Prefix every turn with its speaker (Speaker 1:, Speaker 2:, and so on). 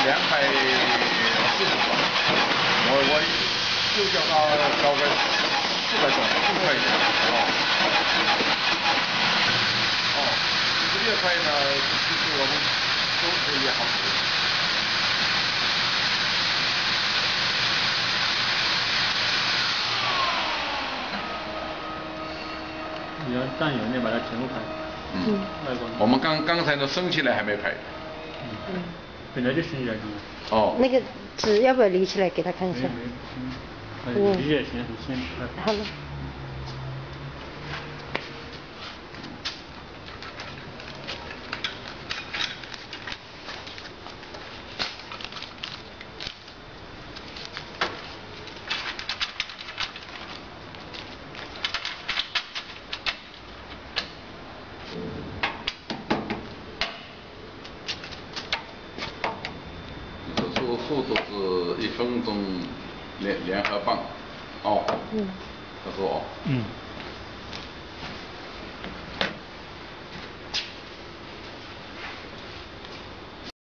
Speaker 1: 240吧，我就叫他交个400多块钱16块呢，其实我们都可以好吃。
Speaker 2: 你要蘸油，你把它全部拍。
Speaker 1: 我们刚才都升起来还没拍。
Speaker 2: 本来就升起来
Speaker 3: 那个纸要不要立起来给他看一下？
Speaker 2: 立也行，你先拍。
Speaker 3: 好了。
Speaker 1: 速度是1分钟2盒半。他说